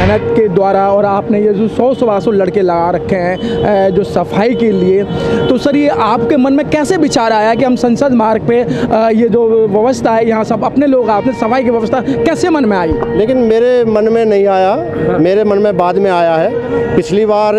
मेहनत के द्वारा और आपने ये जो 100-125 लड़के लगा रखे हैं जो सफाई के लिए, तो सर ये आपके मन में कैसे विचार आया कि हम संसद मार्ग पे ये जो व्यवस्था है यहाँ सब अपने लोग आपने सफाई की व्यवस्था कैसे मन में आई? लेकिन मेरे मन में नहीं आया, मेरे मन में बाद में आया है। पिछली बार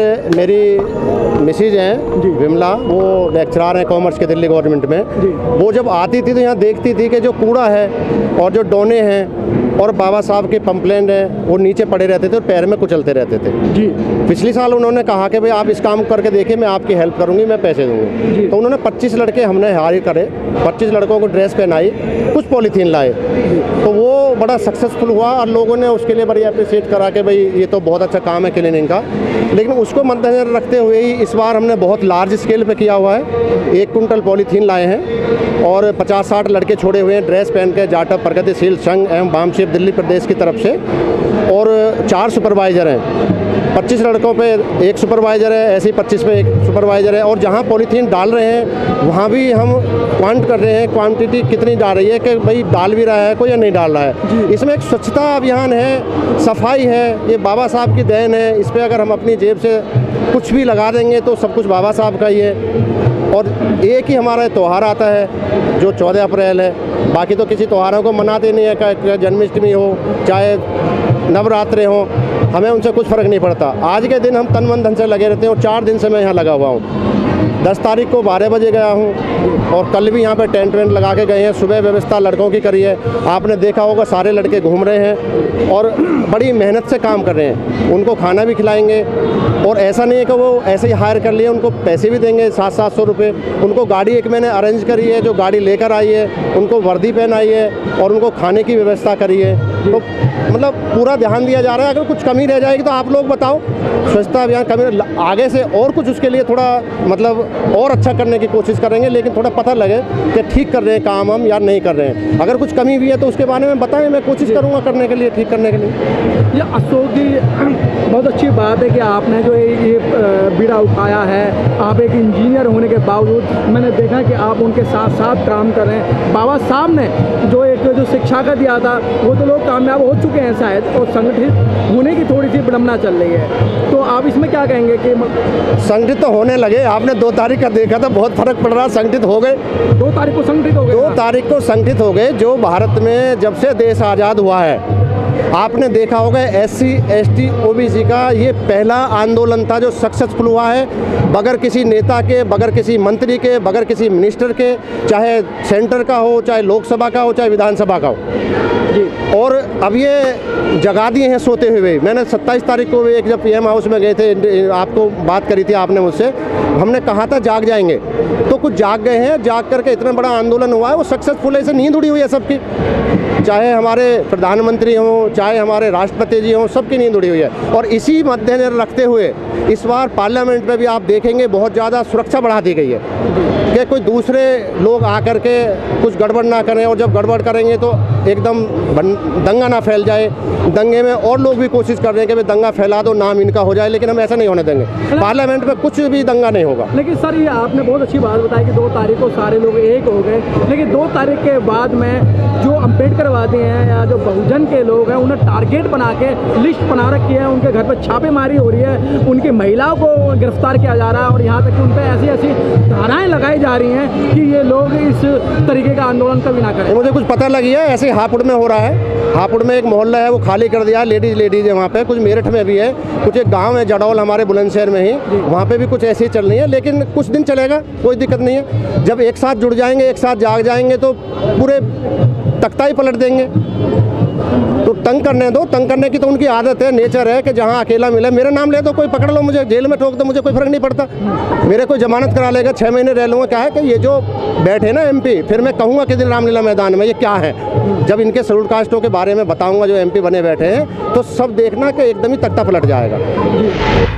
मेरी मिसेज हैं विमला, वो लेक्चरर हैं कॉमर्स के दिल्ली गवर्नमेंट में, वो जब आती थी तो यहाँ देखती थी कि जो कूड़ा है और जो डोने हैं और बाबा साहब के पंपलेट हैं वो नीचे पड़े रहते थे और पैर में कुचलते रहते थे जी। पिछले साल उन्होंने कहा कि भाई आप इस काम करके देखिए, मैं आपकी हेल्प करूंगी, मैं पैसे दूंगी। तो उन्होंने 25 लड़के हमने हायर करे, 25 लड़कों को ड्रेस पहनाई, कुछ पॉलीथीन लाए, तो वो बड़ा सक्सेसफुल हुआ और लोगों ने उसके लिए बड़ी अप्रिशिएट करा कि भाई ये तो बहुत अच्छा काम है क्लीनिंग का। लेकिन उसको मद्देनजर रखते हुए ही इस बार हमने बहुत लार्ज स्केल पे किया हुआ है। 1 कुंटल पॉलीथीन लाए हैं और 50-60 लड़के छोड़े हुए हैं ड्रेस पहन के, जाटव प्रगतिशील संघ एवं वामशिव दिल्ली प्रदेश की तरफ से, और 4 सुपरवाइज़र हैं। 25 लड़कों पे 1 सुपरवाइज़र है, ऐसे ही 25 पे 1 सुपरवाइज़र है। और जहाँ पॉलीथीन डाल रहे हैं वहाँ भी हम क्वांट कर रहे हैं, क्वांटिटी कितनी डाल रही है कि भाई डाल भी रहा है कोई या नहीं डाल रहा है। इसमें एक स्वच्छता अभियान है, सफाई है, ये बाबा साहब की देन है। इस पर अगर हम अपनी जेब से कुछ भी लगा देंगे तो सब कुछ बाबा साहब का ही है। और एक ही हमारा त्यौहार आता है जो 14 अप्रैल है, बाकी तो किसी त्योहारों को मनाते नहीं है, चाहे जन्माष्टमी हो चाहे नवरात्रे हो, हमें उनसे कुछ फ़र्क नहीं पड़ता। आज के दिन हम तन मन धन से लगे रहते हैं और 4 दिन से मैं यहाँ लगा हुआ हूँ। 10 तारीख को 12 बजे गया हूँ और कल भी यहाँ पे टेंट वेंट लगा के गए हैं। सुबह व्यवस्था लड़कों की करी है, आपने देखा होगा सारे लड़के घूम रहे हैं और बड़ी मेहनत से काम कर रहे हैं। उनको खाना भी खिलाएंगे और ऐसा नहीं है कि वो ऐसे ही हायर कर लिए, उनको पैसे भी देंगे 700-700 रुपये। उनको गाड़ी एक मैंने अरेंज करी है जो गाड़ी लेकर आई है, उनको वर्दी पहनाई है और उनको खाने की व्यवस्था करी है। तो मतलब पूरा ध्यान दिया जा रहा है। अगर कुछ कमी रह जाएगी तो आप लोग बताओ, स्वच्छता अभियान कमी आगे से और कुछ उसके लिए थोड़ा मतलब और अच्छा करने की कोशिश करेंगे, लेकिन थोड़ा पता लगे कि ठीक कर रहे हैं काम हम या नहीं कर रहे हैं। अगर कुछ कमी भी है तो उसके बारे में बताएं, मैं कोशिश करूँगा करने के लिए, ठीक करने के लिए। ये अशोक जी बहुत अच्छी बात है कि आपने जो ये बीड़ा उठाया है। आप एक इंजीनियर होने के बावजूद मैंने देखा कि आप उनके साथ साथ काम कर रहे हैं। बाबा साहब ने जो शिक्षा का दिया था वो तो लोग कामयाब हो चुके हैं शायद, और संगठित होने की थोड़ी सी विडंबना चल रही है। तो आप इसमें क्या कहेंगे कि संगठित तो होने लगे? आपने 2 तारीख का देखा था, बहुत फर्क पड़ रहा, संगठित हो गए। 2 तारीख को संगठित हो गए। 2 तारीख को संगठित हो गए। जो भारत में जब से देश आज़ाद हुआ है, आपने देखा होगा SC ST OBC का ये पहला आंदोलन था जो सक्सेसफुल हुआ है, बगैर किसी नेता के, बगैर किसी मंत्री के, बगैर किसी मिनिस्टर के, चाहे सेंटर का हो, चाहे लोकसभा का हो, चाहे विधानसभा का हो जी। और अब ये जगा दिए हैं सोते हुए। मैंने 27 तारीख को एक जब PM हाउस में गए थे, आपको बात करी थी आपने मुझसे, हमने कहा था जाग जाएंगे, तो कुछ जाग गए हैं। जाग करके इतना बड़ा आंदोलन हुआ है, वो सक्सेसफुल है। इसे नींद उड़ी हुई है सबकी, चाहे हमारे प्रधानमंत्री हों, चाहे हमारे राष्ट्रपति जी हों, सबकी नींद उड़ी हुई है। और इसी मद्देनजर रखते हुए इस बार पार्लियामेंट में भी आप देखेंगे बहुत ज़्यादा सुरक्षा बढ़ा दी गई है कि कोई दूसरे लोग आकर के कुछ गड़बड़ ना करें, और जब गड़बड़ करेंगे तो एकदम दंगा ना फैल जाए। दंगे में और लोग भी कोशिश कर रहे हैं कि भाई दंगा फैला दो, नाम इनका हो जाए, लेकिन हम ऐसा नहीं होने देंगे। पार्लियामेंट में कुछ भी दंगा नहीं होगा। लेकिन सर ये आपने बहुत अच्छी बात बताई कि 2 तारीख को सारे लोग एक हो गए, लेकिन 2 तारीख के बाद में जो अम्बेडकरवादी हैं या जो बहुजन के लोग हैं उन्हें टारगेट बना के लिस्ट बना रखी है, उनके घर पर छापेमारी हो रही है, उनकी महिलाओं को गिरफ्तार किया जा रहा है और यहाँ तक कि उन पर ऐसी ऐसी धाराएँ लगाई जा रही हैं कि ये लोग इस तरीके का आंदोलन कभी ना करें। मुझे कुछ पता लगी है, ऐसे हापुड़ में हो रहा है। हापुड़ में एक मोहल्ला है वो खाली कर दिया, लेडीज़ है वहाँ पे। कुछ मेरठ में भी है, कुछ एक गांव है जडौल हमारे बुलंदशहर में ही, वहाँ पे भी कुछ ऐसी ही चल रही है। लेकिन कुछ दिन चलेगा, कोई दिक्कत नहीं है। जब एक साथ जुड़ जाएंगे, एक साथ जाग जाएंगे तो पूरे तख्ता ही पलट देंगे। तो तंग करने दो, तंग करने की तो उनकी आदत है, नेचर है कि जहाँ अकेला मिले मेरा नाम ले दो, कोई पकड़ लो, मुझे जेल में ठोक दो, मुझे कोई फ़र्क नहीं पड़ता। मेरे कोई जमानत करा लेगा, 6 महीने रह लूँगा। क्या है कि ये जो बैठे ना MP, फिर मैं कहूँगा कि दिन रामलीला मैदान में ये क्या है। जब इनके शेड्यूल कास्टों के बारे में बताऊँगा जो MP बने बैठे हैं, तो सब देखना कि एकदम ही तख्ता पलट जाएगा।